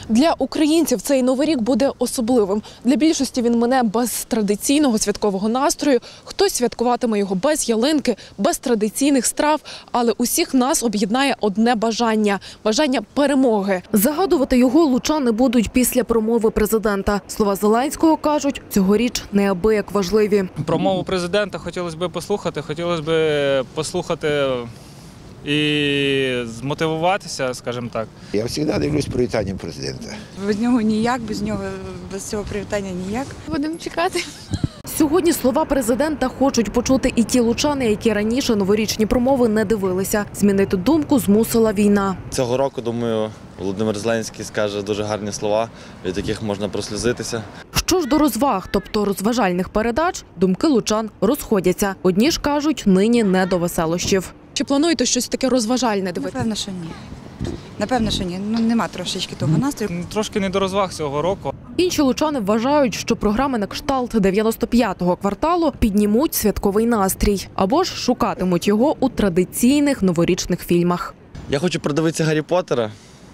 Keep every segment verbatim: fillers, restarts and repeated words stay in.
Для українців цей Новий рік буде особливим. Для більшості він мине без традиційного святкового настрою. Хтось святкуватиме його без ялинки, без традиційних страв. Але усіх нас об'єднає одне бажання – бажання перемоги. Загадувати його лучани будуть після промови президента. Слова Зеленського, кажуть, цьогоріч неабияк важливі. Промову президента хотілося б послухати, хотілося б послухати і змотивуватися, скажімо так. Я завжди дивлюсь привітанням президента. Без нього ніяк, без нього, без цього привітання ніяк. Будемо чекати. Сьогодні слова президента хочуть почути і ті лучани, які раніше новорічні промови не дивилися. Змінити думку змусила війна. Цього року, думаю, Володимир Зеленський скаже дуже гарні слова, від яких можна прослізитися. Що ж до розваг, тобто розважальних передач, думки лучан розходяться. Одні ж кажуть, нині не до веселощів. Чи плануєте щось таке розважальне дивитися? Напевно, що ні. Напевно, що ні. Ну, нема трошечки того настрою. Трошки не до розваг цього року. Інші лучани вважають, що програми на кшталт дев'яносто п'ятого кварталу піднімуть святковий настрій. Або ж шукатимуть його у традиційних новорічних фільмах. Я хочу продивитися Гаррі Поттера.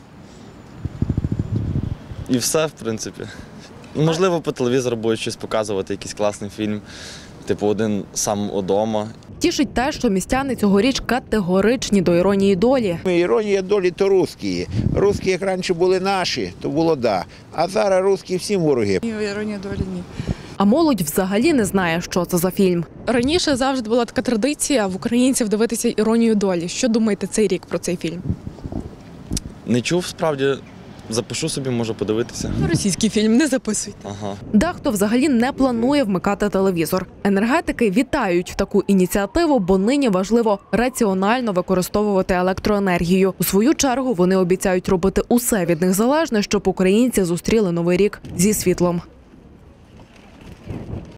І все, в принципі. Можливо, по телевізору будуть щось показувати, якийсь класний фільм. Типу «Один сам удома». Тішить те, що містяни цьогоріч категоричні до іронії долі. Іронія долі – то русські. Русські, як раніше були наші, то було да. А зараз русські всім вороги. Ні, іронія долі ні. А молодь взагалі не знає, що це за фільм. Раніше завжди була така традиція в українців дивитися іронію долі. Що думаєте цей рік про цей фільм? Не чув, справді. Запишу собі, можу подивитися. Російський фільм, не записуйте. Ага. Дехто взагалі не планує вмикати телевізор. Енергетики вітають таку ініціативу, бо нині важливо раціонально використовувати електроенергію. У свою чергу вони обіцяють робити усе від них залежне, щоб українці зустріли Новий рік зі світлом.